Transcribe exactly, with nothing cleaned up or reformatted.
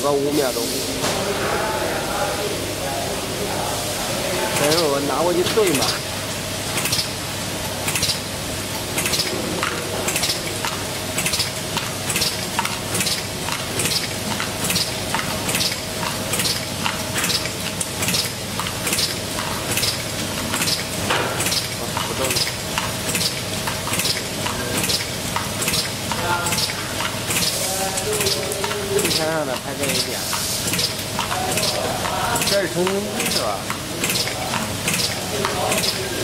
个五秒钟。等会儿我拿过去对嘛。 天上的拍这一点，这是成型机是吧？